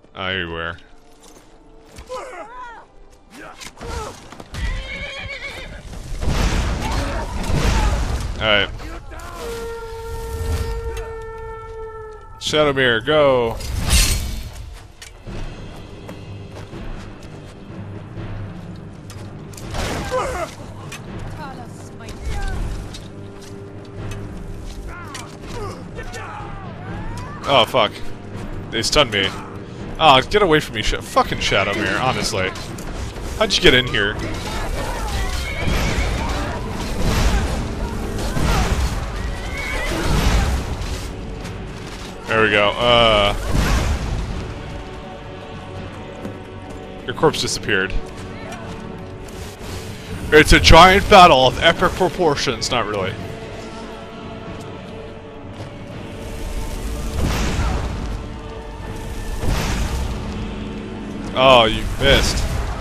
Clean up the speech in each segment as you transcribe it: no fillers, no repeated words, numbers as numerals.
Everywhere. Alright. Shadowmere, go! Oh, fuck. They stunned me. Oh, get away from me, fucking Shadowmere, honestly. How'd you get in here? There we go. Your corpse disappeared. It's a giant battle of epic proportions, not really. Oh, you missed.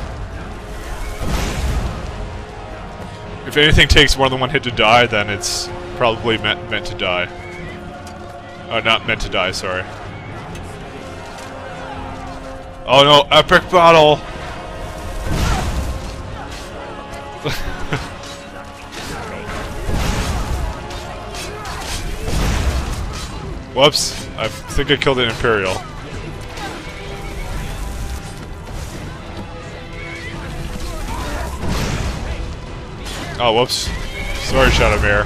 If anything takes more than one hit to die, then it's probably meant to die. Oh, not meant to die, sorry. Oh no, epic battle! Whoops, I think I killed an Imperial. Oh, whoops. Sorry, Shadowmere.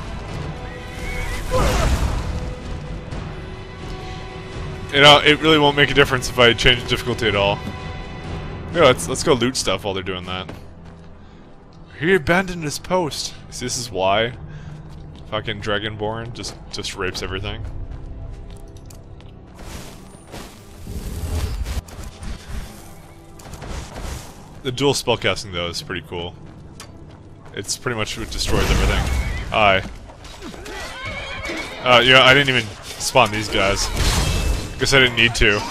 You know, it really won't make a difference if I change the difficulty at all. Yeah, let's go loot stuff while they're doing that. He abandoned his post. See, this is why fucking Dragonborn just rapes everything. The dual spellcasting though is pretty cool. It's pretty much what destroys everything. Aye. Yeah, I didn't even spawn these guys. Guess I didn't need to.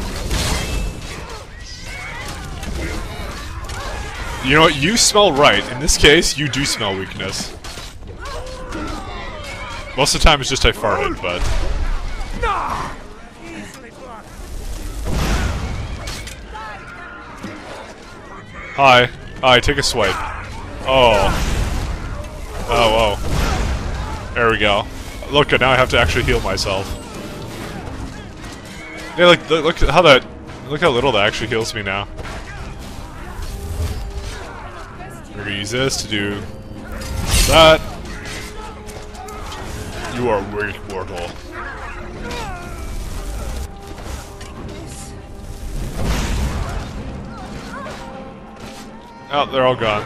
You know what? You smell right. In this case, you do smell weakness. Most of the time it's just I farted, but... Hi. Hi, take a swipe. Oh. Oh, oh. There we go. Look, now I have to actually heal myself. Yeah, look how that... Look how little that actually heals me now. We're gonna use this to do... that. You are weak, mortal. Oh, they're all gone.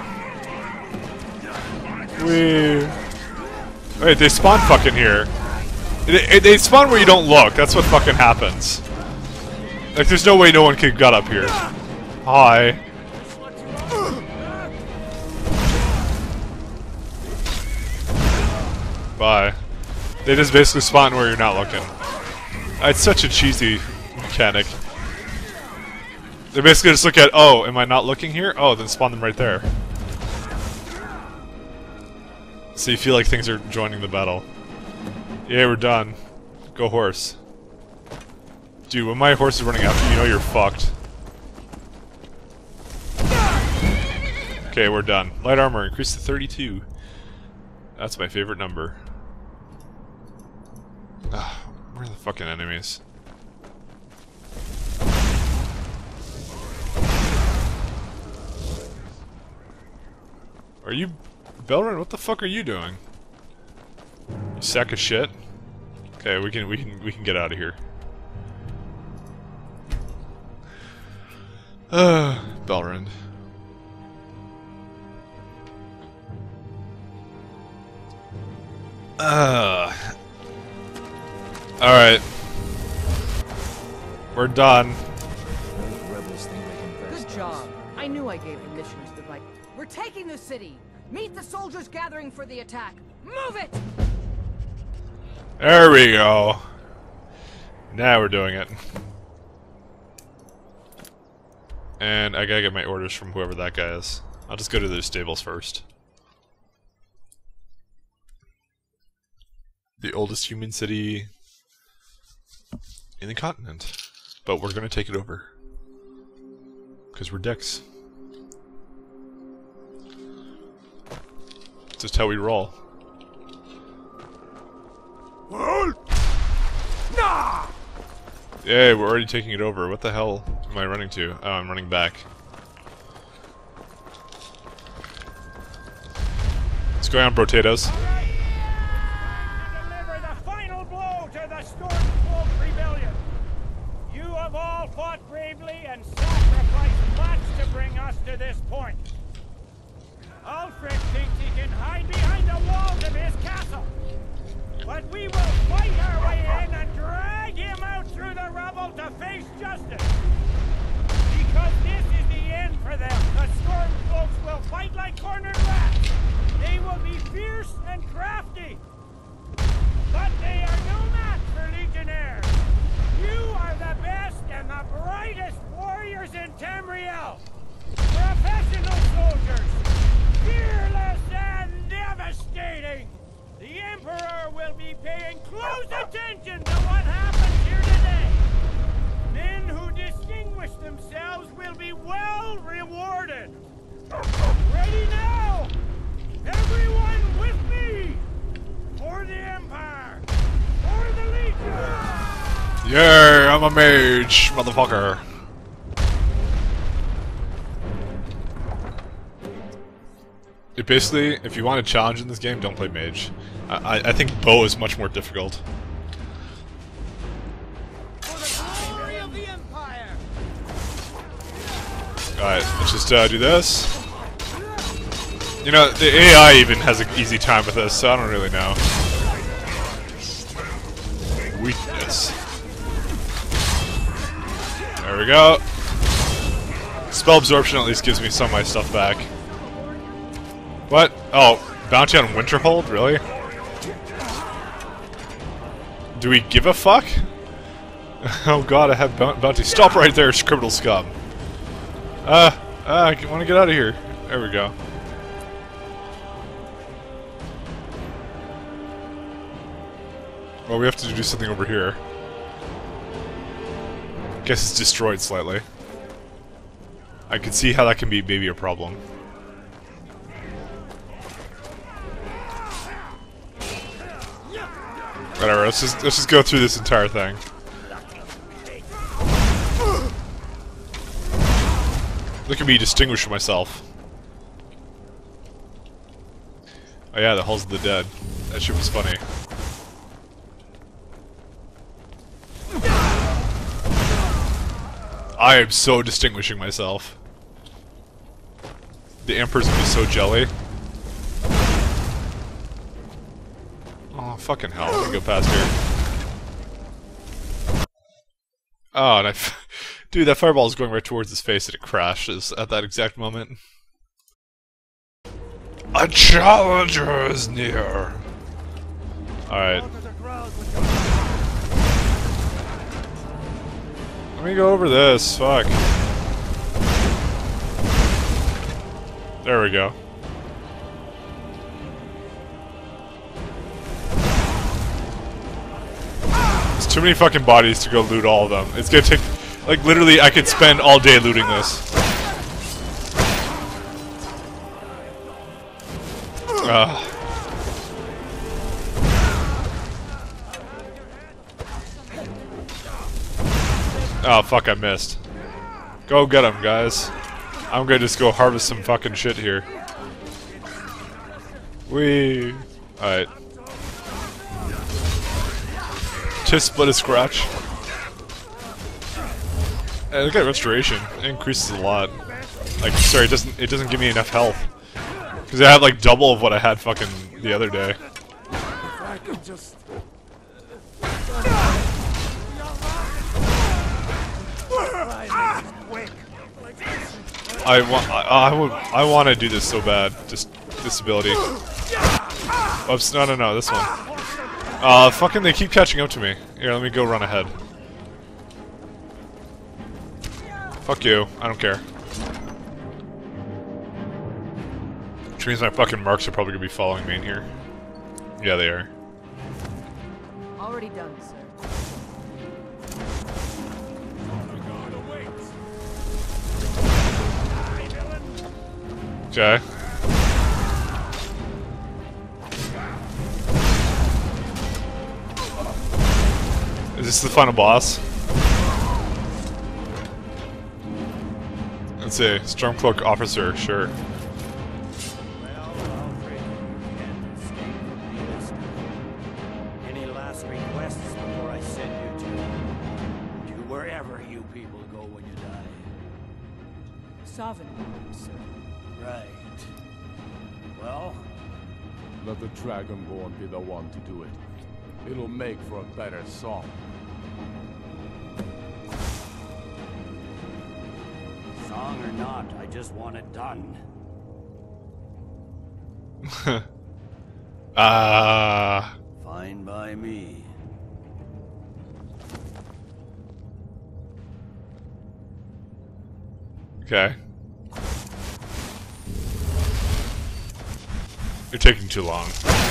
Wait, they spawn fucking here. They spawn where you don't look. That's what fucking happens. Like, there's no way no one could got up here. Hi. Bye. They just basically spawn where you're not looking. It's such a cheesy mechanic. They basically just look at, oh, am I not looking here? Oh, then spawn them right there. So you feel like things are joining the battle. Yeah, we're done. Go horse. Dude, when my horse is running after you, you know you're fucked. Okay, we're done. Light armor increased to 32. That's my favorite number. Where are the fucking enemies? Are you... Belrin, what the fuck are you doing? You sack of shit? Okay, we can get out of here. Belrin. Alright. We're done. Good job. I knew I gave the missions the right. We're taking the city. Meet the soldiers gathering for the attack. Move it! There we go. Now we're doing it. And I gotta get my orders from whoever that guy is. I'll just go to those stables first. The oldest human city in the continent. but we're gonna take it over. Because we're dicks. It's just how we roll. Yay, we're already taking it over. What the hell am I running to? Oh, I'm running back. What's going on, potatoes? Deliver the final blow to the Stormcloak rebellion. You have all fought bravely and sacrificed much to bring us to this point. Ulfric thinks he can hide behind the walls of his castle. But we will fight our way in and drag him out through the rubble to face justice. Because this is the end for them. The Stormcloaks will fight like cornered rats. They will be fierce and crafty. But they are no match for Legionnaires. You are the best and the brightest warriors in Tamriel. Professional soldiers. Fearless and devastating. The Emperor will be paying close attention to what happens here today. Men who distinguish themselves will be well rewarded. Ready now! Everyone with me! For the Empire! For the Legion! Yeah, I'm a mage, motherfucker. It basically, if you want a challenge in this game, don't play mage. I think bow is much more difficult. For the glory of the Empire! Alright, let's just do this. You know, the AI even has an easy time with this, so I don't really know. Weakness. There we go. Spell absorption at least gives me some of my stuff back. What? Oh, bounty on Winterhold? Really? Do we give a fuck? Oh god, I have bounty. Stop right there, criminal scum. I want to get out of here. There we go. Well, we have to do something over here. Guess it's destroyed slightly. I can see how that can be maybe a problem. Whatever, let's just go through this entire thing. Look at me distinguish myself. Oh yeah, the Halls of the Dead. That shit was funny. I am so distinguishing myself. The Emperor's gonna be so jelly. Oh, fucking hell. Let me go past here. Oh, and dude, that fireball is going right towards his face and it crashes at that exact moment. A challenger is near! Alright. Let me go over this. Fuck. There we go. There's too many fucking bodies to go loot all of them. It's gonna take... Like, literally, I could spend all day looting this. Oh, fuck, I missed. Go get him, guys. I'm gonna just go harvest some fucking shit here. Whee! Alright. Just split a scratch. Hey, look at restoration. It increases a lot. Like, sorry, it doesn't give me enough health. Because I have like double of what I had fucking the other day. I want to do this so bad. Just this ability. Oops, no, this one. Fucking they keep catching up to me. Here, let me go run ahead. Fuck you, I don't care. Which means my fucking marks are probably gonna be following me in here. Yeah, they are. Already done, sir. Okay. Is this the final boss? Let's see. Stormcloak officer, sure. Well, Alfred, you can't escape from me this time. Any last requests before I send you to wherever you people go when you die? Sovereign, sir. Right. Well, Let the Dragonborn be the one to do it. It'll make for a better song. song or not, I just want it done. Fine by me. Okay. You're taking too long.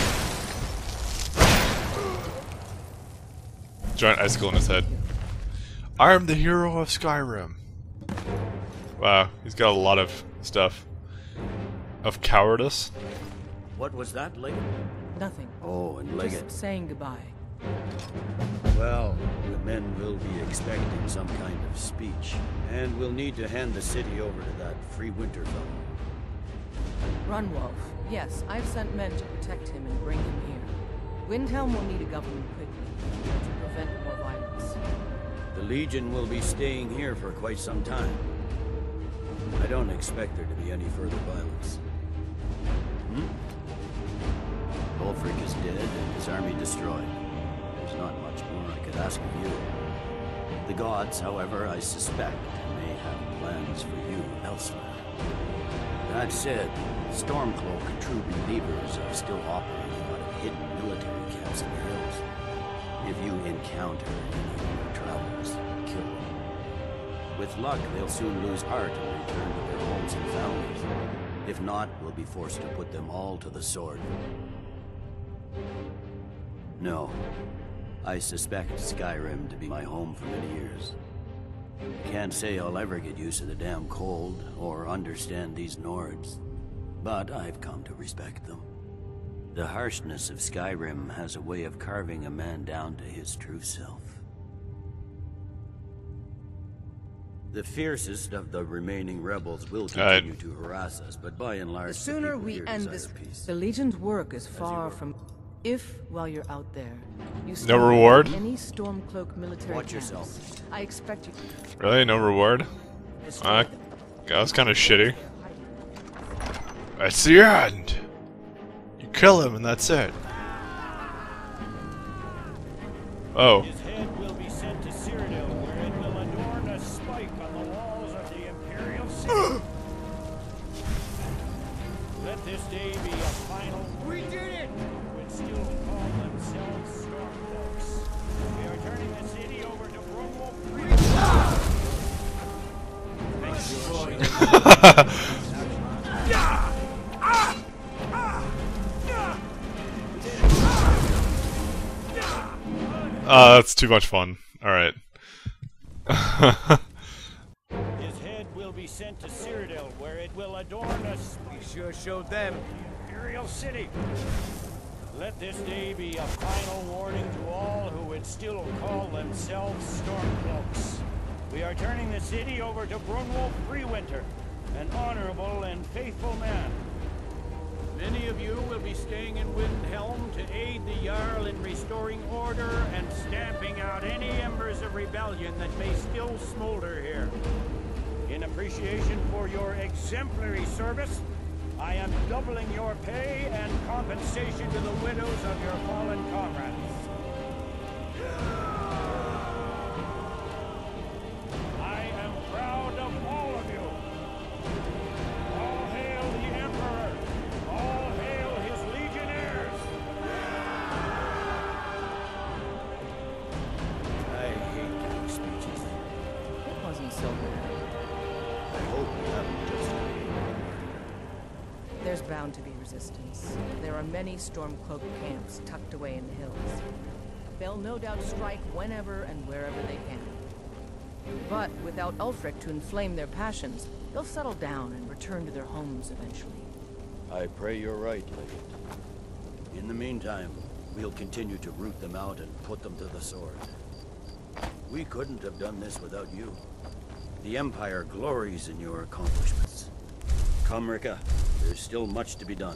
Giant icicle in his head. I am the hero of Skyrim. Wow, he's got a lot of stuff. Of cowardice. What was that, Leggett? Nothing. Oh, and Leggett. Just saying goodbye. Well, the men will be expecting some kind of speech, and we'll need to hand the city over to that free winter fellow. Runwolf. Yes, I've sent men to protect him and bring him here. Windhelm will need a government quickly to prevent more violence. The Legion will be staying here for quite some time. I don't expect there to be any further violence. Ulfric is dead and his army destroyed. There's not much more I could ask of you. The gods, however, I suspect, may have plans for you elsewhere. That said, Stormcloak true believers are still operating out of hidden military camps in the hills. If you encounter any of your travels, kill them. With luck, they'll soon lose heart and return to their homes and families. If not, we'll be forced to put them all to the sword. No. I suspect Skyrim to be my home for many years. Can't say I'll ever get used to the damn cold or understand these Nords, but I've come to respect them. The harshness of Skyrim has a way of carving a man down to his true self. The fiercest of the remaining rebels will continue to harass us, but by and large, The sooner people we here end desire this, peace. the Legion's work is far from. If, while you're out there, you No reward? any Stormcloak military Watch camps, yourself. I expect you to Really? No reward? destroy them. That was kind of shitty. That's the end! You kill him and that's it. Oh. His head will be sent to Cyrodiil, where it will adorn a spike on the walls of the Imperial City. Let this day be a final. We did it! Would still call themselves Stormcloaks. We are turning the city over to Brunwolf. That's too much fun. Alright. His head will be sent to Cyrodiil, where it will adorn us. We sure showed them the Imperial City. Let this day be a final warning to all who would still call themselves Stormcloaks. We are turning the city over to Brunwolf Freewinter, an honorable and faithful man. Many of you will be staying in Windhelm to aid the Jarl in restoring order and stamping out any embers of rebellion that may still smolder here. In appreciation for your exemplary service, I am doubling your pay and compensation to the widows of your fallen comrades. I am proud of all of you. All hail the Emperor! All hail his legionnaires! I hate giving speeches. It wasn't so bad. I hope we haven't just There's bound to be resistance. There are many Stormcloak camps tucked away in the hills. They'll no doubt strike whenever and wherever they can. But without Ulfric to inflame their passions, they'll settle down and return to their homes eventually. I pray you're right, Legate. In the meantime, we'll continue to root them out and put them to the sword. We couldn't have done this without you. The Empire glories in your accomplishments. Come, Rikke. There's still much to be done.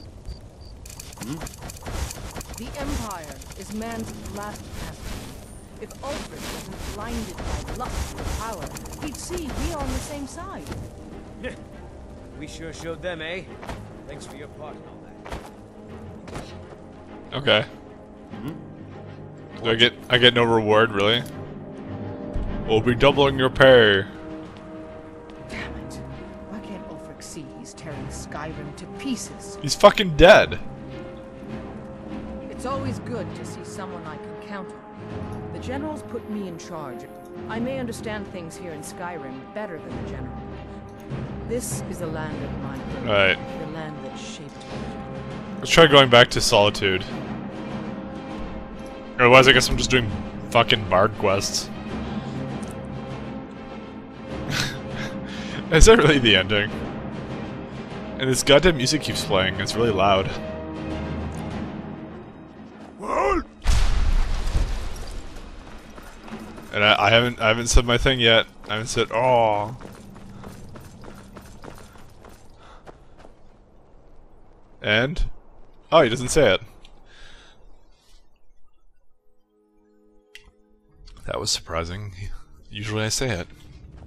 The Empire is man's last bastion. If Ulfric wasn't blinded by lust for power, he'd see we are on the same side. We sure showed them, eh? Thanks for your part in all that. Okay. Do I get no reward, really? We'll be doubling your pay. Damn it. Why can't Ulfric see he's tearing Skyrim to pieces? He's fucking dead. It's always good to see someone I can count on. The generals put me in charge. I may understand things here in Skyrim better than the generals. This is the land of my birth. Right. The land that shaped me. Let's try going back to Solitude. Otherwise, I guess I'm just doing fucking bard quests. Is that really the ending? And this goddamn music keeps playing. It's really loud. And I haven't said my thing yet. I haven't said oh. And oh, he doesn't say it. That was surprising. Usually I say it.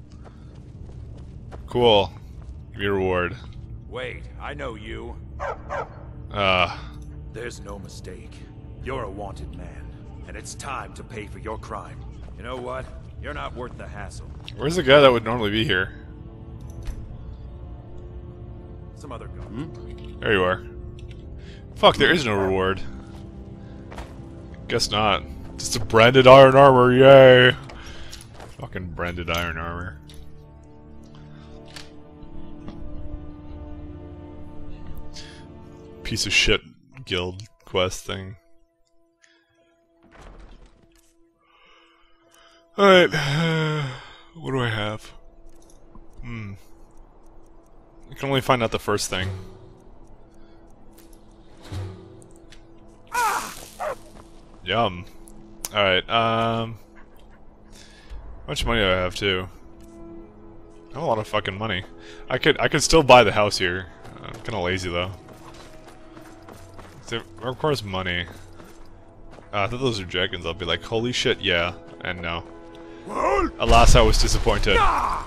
Cool. Give me a reward. Wait, I know you. There's no mistake. You're a wanted man, and it's time to pay for your crime. You know what? You're not worth the hassle. Where's the guy that would normally be here? Some other guy. There you are. Fuck, there is no reward. Guess not. Just a branded iron armor, yay! Fucking branded iron armor. Piece of shit guild quest thing. Alright, what do I have? I can only find out the first thing. Yum. Alright, how much money do I have too? I have a lot of fucking money. I could still buy the house here. I'm kinda lazy though. It requires money. I thought those were dragons. I'll be like, holy shit, yeah, and no. Alas, I was disappointed. That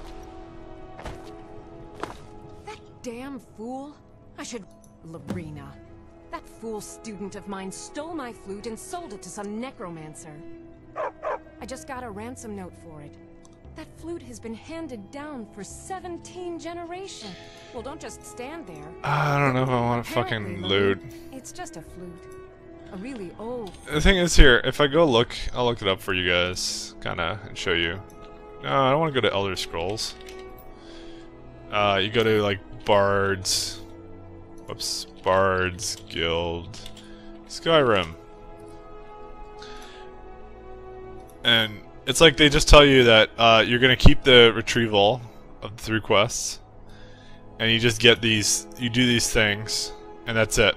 damn fool! I should... Lorena. That fool student of mine stole my flute and sold it to some necromancer. I just got a ransom note for it. That flute has been handed down for 17 generations. Well, don't just stand there. I don't know if I want to Apparently, fucking loot. It's just a flute. A really old... The thing is here, if I go look, I'll look it up for you guys, kinda, and show you. No, I don't want to go to Elder Scrolls. You go to, like, Bards... Whoops. Bards Guild... Skyrim. And it's like they just tell you that you're gonna keep the retrieval of the 3 quests. And you just get these, you do these things, and that's it.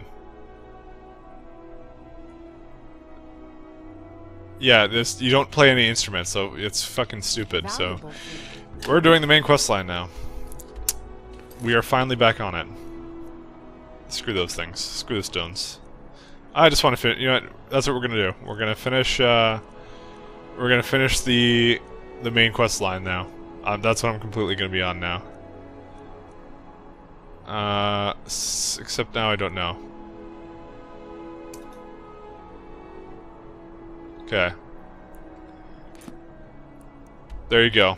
Yeah, you don't play any instruments, so it's fucking stupid. So we're doing the main quest line now. We are finally back on it. Screw those things. Screw the stones. I just want to finish. You know what? That's what we're gonna do. We're gonna finish. We're gonna finish the main quest line now. That's what I'm completely gonna be on now. Except now I don't know. Okay. There you go.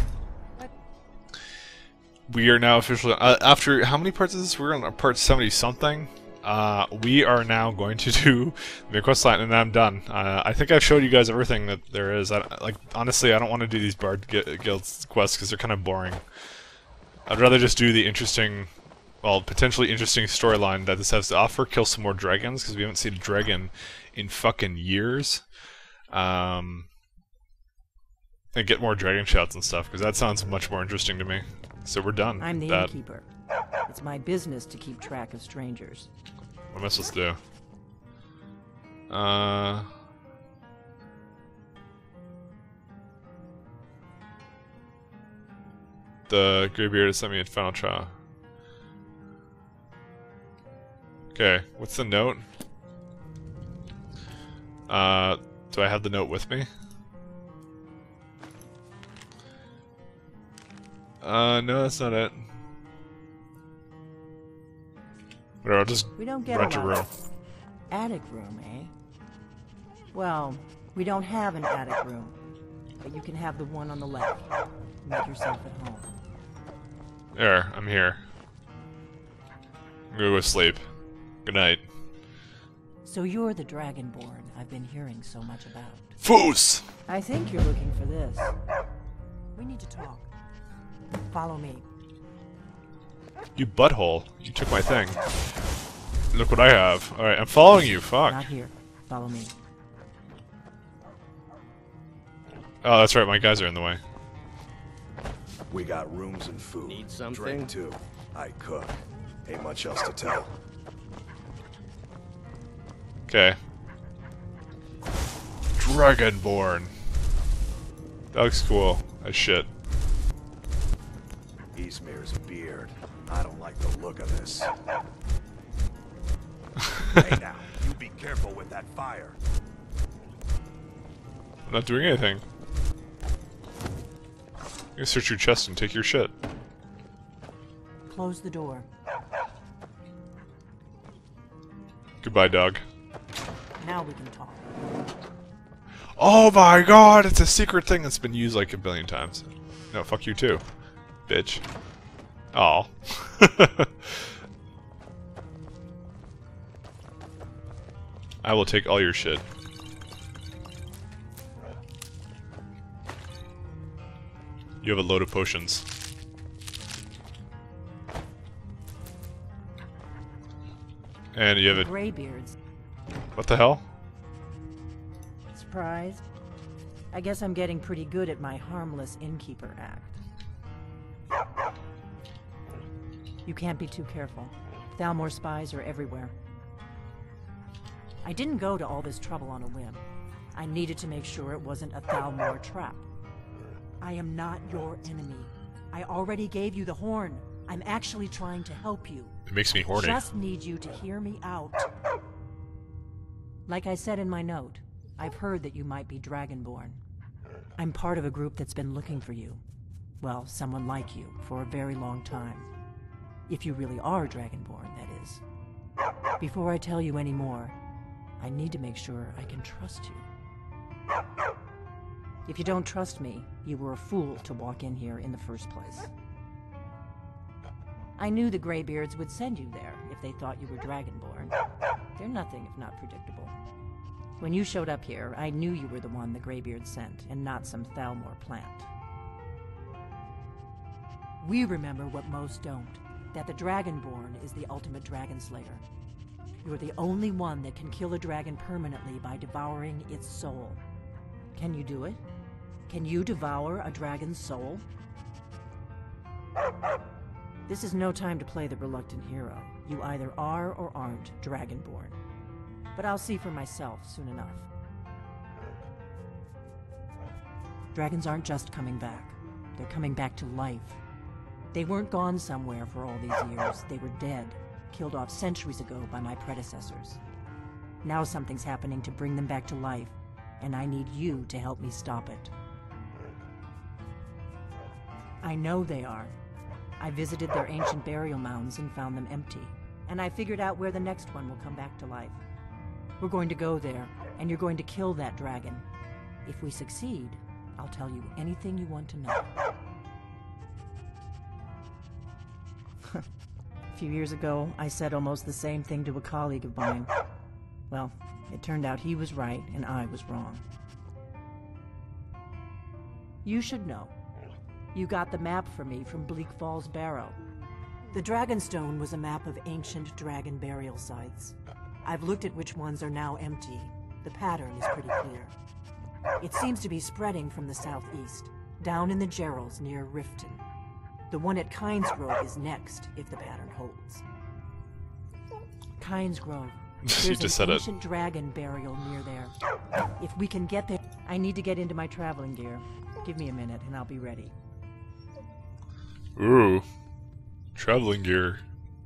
We are now officially after how many parts is this? We're on part 70 something. We are now going to do the quest line, and then I'm done. I think I've showed you guys everything that there is. Like honestly, I don't want to do these Bard Guild quests because they're kind of boring. I'd rather just do the interesting, well, potentially interesting storyline that this has to offer. Kill some more dragons because we haven't seen a dragon in fucking years. and get more dragon shouts and stuff, because that sounds much more interesting to me. So we're done. I'm the that. innkeeper. It's my business to keep track of strangers. What am I supposed to do? The Greybeard has sent me a final trial. Okay, what's the note? Do I have the note with me? No, that's not it. Whatever, I'll just We don't get rent a a lot room. of attic room, eh? Well, we don't have an attic room, but you can have the one on the left. Make yourself at home. There, I'm here. I'm gonna go sleep. Good night. So you're the Dragonborn I've been hearing so much about. Foos! I think you're looking for this. We need to talk. Follow me. You butthole. You took my thing. Look what I have. Alright, I'm following you. Fuck. Not here. Follow me. Oh, that's right. My guys are in the way. We got rooms and food. Need something? Drink too. I cook. Ain't much else to tell. Okay. Dragonborn. That looks cool as shit. Eastmere's beard. I don't like the look of this. Hey now, you be careful with that fire. I'm not doing anything. You can search your chest and take your shit. Close the door. Goodbye, dog. Now we can talk. Oh my god, it's a secret thing that's been used like a billion times. No, fuck you too, bitch. Oh. I will take all your shit. You have a load of potions. And you have a... Greybeards. What the hell? Surprised? I guess I'm getting pretty good at my harmless innkeeper act. You can't be too careful. Thalmor spies are everywhere. I didn't go to all this trouble on a whim. I needed to make sure it wasn't a Thalmor trap. I am not your enemy. I already gave you the horn. I'm actually trying to help you. It makes me horny. Just need you to hear me out. Like I said in my note, I've heard that you might be Dragonborn. I'm part of a group that's been looking for you. Well, someone like you, for a very long time. If you really are Dragonborn, that is. Before I tell you any more, I need to make sure I can trust you. If you don't trust me, you were a fool to walk in here in the first place. I knew the Greybeards would send you there if they thought you were Dragonborn. They're nothing if not predictable. When you showed up here, I knew you were the one the Greybeards sent, and not some Thalmor plant. We remember what most don't, that the Dragonborn is the ultimate dragon slayer. You're the only one that can kill a dragon permanently by devouring its soul. Can you do it? Can you devour a dragon's soul? This is no time to play the reluctant hero. You either are or aren't Dragonborn. But I'll see for myself soon enough. Dragons aren't just coming back. They're coming back to life. They weren't gone somewhere for all these years. They were dead, killed off centuries ago by my predecessors. Now something's happening to bring them back to life, and I need you to help me stop it. I know they are. I visited their ancient burial mounds and found them empty, and I figured out where the next one will come back to life. We're going to go there, and you're going to kill that dragon. If we succeed, I'll tell you anything you want to know. A few years ago, I said almost the same thing to a colleague of mine. Well, it turned out he was right and I was wrong. You should know. You got the map for me from Bleak Falls Barrow. The Dragonstone was a map of ancient dragon burial sites. I've looked at which ones are now empty. The pattern is pretty clear. It seems to be spreading from the southeast, down in the Gerals near Riften. The one at Kynes Grove is next, if the pattern holds. Kynes Grove. You just said There's an it. ancient dragon burial near there. If we can get there, I need to get into my traveling gear. Give me a minute and I'll be ready. Ooh. Traveling gear.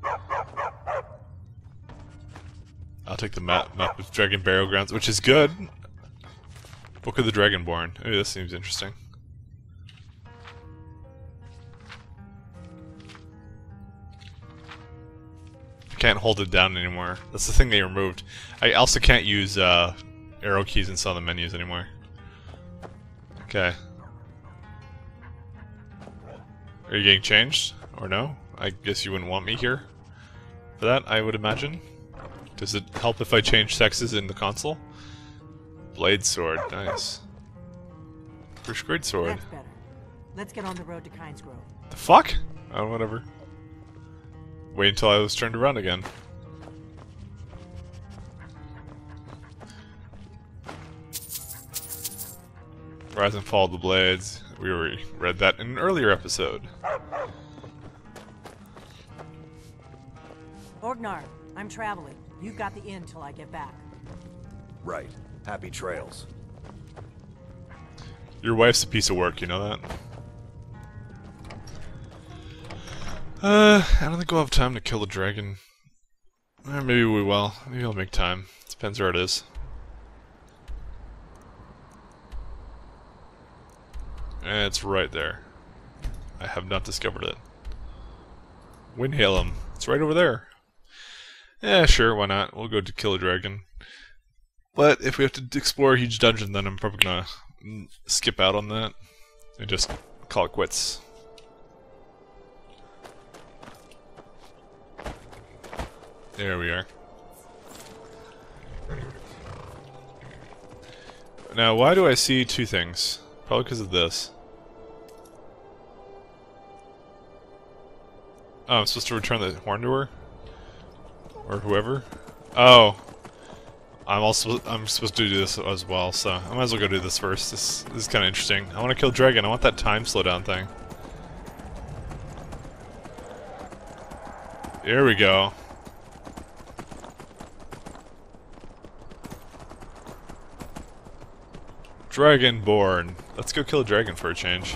I'll take the map with Dragon Burial Grounds, which is good. Book of the Dragonborn. Oh, this seems interesting. I can't hold it down anymore. That's the thing they removed. I also can't use arrow keys in some of the menus anymore. Okay. Are you getting changed? Or no? I guess you wouldn't want me here for that, I would imagine. Does it help if I change sexes in the console? Blade sword, nice. First grade sword. That's better. Let's get on the road to Kynes Grove. The fuck? Oh, whatever. Wait until I was turned around again. Rise and Fall of the Blades. We already read that in an earlier episode. Orgnar, I'm traveling. You've got the inn till I get back. Right. Happy trails. Your wife's a piece of work, you know that? I don't think we'll have time to kill the dragon. Or maybe we will. Maybe I'll make time. Depends where it is. It's right there. I have not discovered it. Windhalem. It's right over there. Yeah, sure, why not? We'll go to kill a dragon. But if we have to explore a huge dungeon, then I'm probably gonna skip out on that and just call it quits. There we are. Now, why do I see two things? Probably because of this. Oh, I'm supposed to return the horn to her? Or whoever? Oh. I'm supposed to do this as well, so I might as well go do this first. This is kind of interesting. I want to kill Dragon. I want that time slowdown thing. There we go. Dragonborn. Let's go kill a dragon for a change.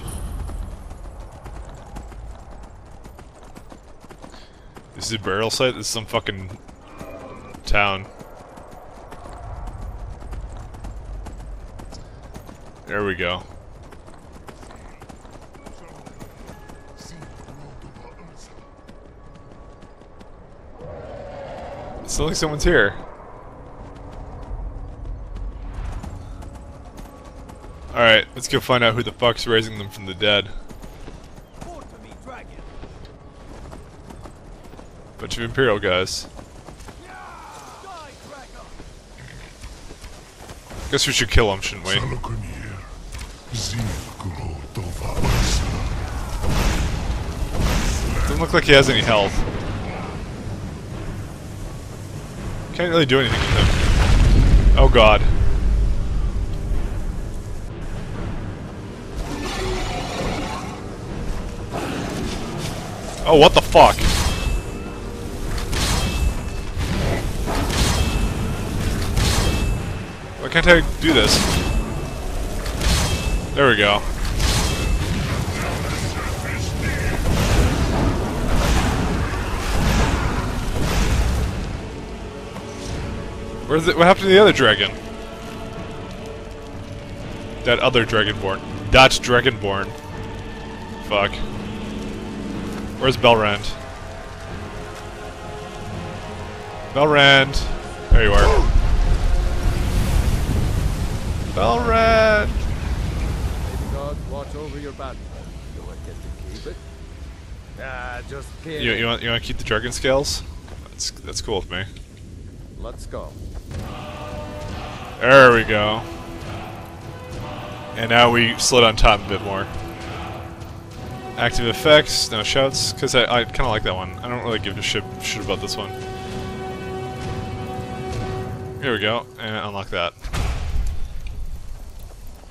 This is a burial site? This is some fucking town. There we go. It sounds like someone's here. Alright, let's go find out who the fuck's raising them from the dead. Bunch of Imperial guys. Guess we should kill them, shouldn't we? Doesn't look like he has any health. Can't really do anything with him. Oh god. Oh, what the fuck? Why can't I do this? There we go. Where's it? What happened to the other dragon? That other Dragonborn. That Dragonborn. Fuck. Where's Belrand? Belrand! There you are. Belrand! May God watch over your battle. Do I get to keep it? Just kidding. You want to keep the dragon scales? That's cool with me. Let's go. There we go. And now we slid on top a bit more. Active effects, no shouts, because I kind of like that one. I don't really give a shit about this one. Here we go, and unlock that.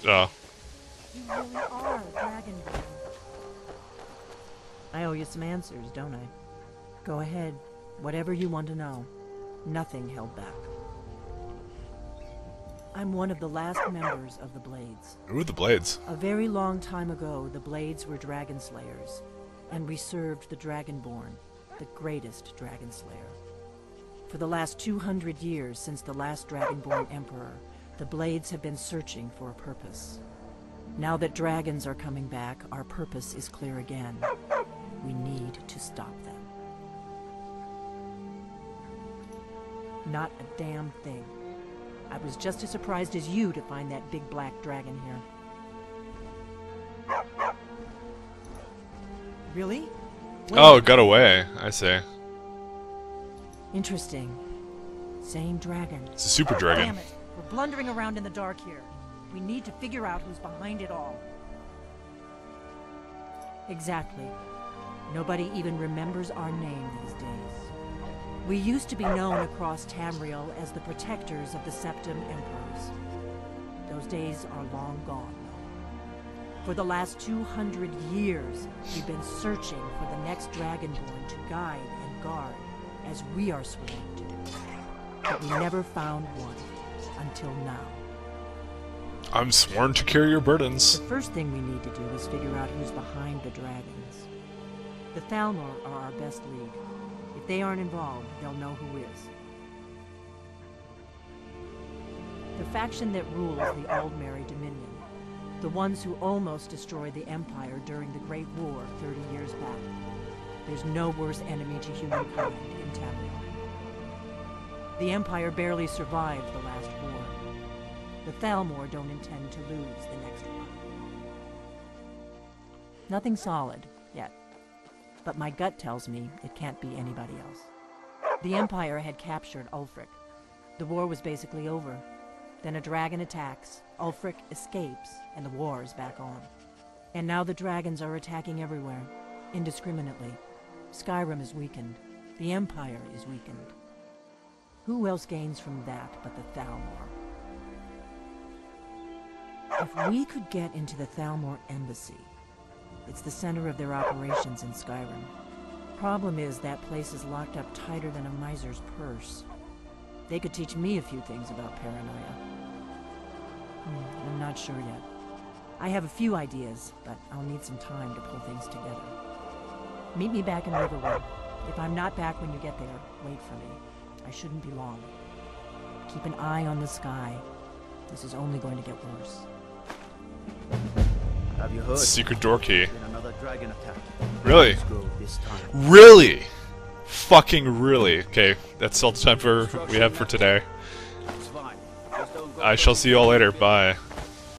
Oh. You really are Dragonborn. I owe you some answers, don't I? Go ahead. Whatever you want to know. Nothing held back. I'm one of the last members of the Blades. Who are the Blades? A very long time ago, the Blades were Dragon Slayers, and we served the Dragonborn, the greatest Dragon Slayer. For the last 200 years since the last Dragonborn Emperor, the Blades have been searching for a purpose. Now that dragons are coming back, our purpose is clear again. We need to stop them. Not a damn thing. I was just as surprised as you to find that big black dragon here. Really? Where? Oh, it got away. I see. Interesting. Same dragon. It's a super dragon. Damn it. We're blundering around in the dark here. We need to figure out who's behind it all. Exactly. Nobody even remembers our name these days. We used to be known across Tamriel as the protectors of the Septim Emperors. Those days are long gone, though. For the last 200 years, we've been searching for the next Dragonborn to guide and guard, as we are sworn to do. But we never found one, until now. I'm sworn to carry your burdens. The first thing we need to do is figure out who's behind the dragons. The Thalmor are our best lead. If they aren't involved, they'll know who is. The faction that rules the Aldmeri Dominion. The ones who almost destroyed the Empire during the Great War 30 years back. There's no worse enemy to humankind in Tamriel. The Empire barely survived the last war. The Thalmor don't intend to lose the next one. Nothing solid, yet. But my gut tells me it can't be anybody else. The Empire had captured Ulfric. The war was basically over. Then a dragon attacks, Ulfric escapes, and the war is back on. And now the dragons are attacking everywhere, indiscriminately. Skyrim is weakened. The Empire is weakened. Who else gains from that but the Thalmor? If we could get into the Thalmor embassy, it's the center of their operations in Skyrim. Problem is, that place is locked up tighter than a miser's purse. They could teach me a few things about paranoia. I'm not sure yet. I have a few ideas, but I'll need some time to pull things together. Meet me back in Riverwood. If I'm not back when you get there, wait for me. I shouldn't be long. Keep an eye on the sky. This is only going to get worse. Have you heard? Secret door key. Been another dragon attack. Really? This time. Really? Fucking really. Okay, that's all the time we have for today. It's fine. Just don't go I shall see you all later. Bye.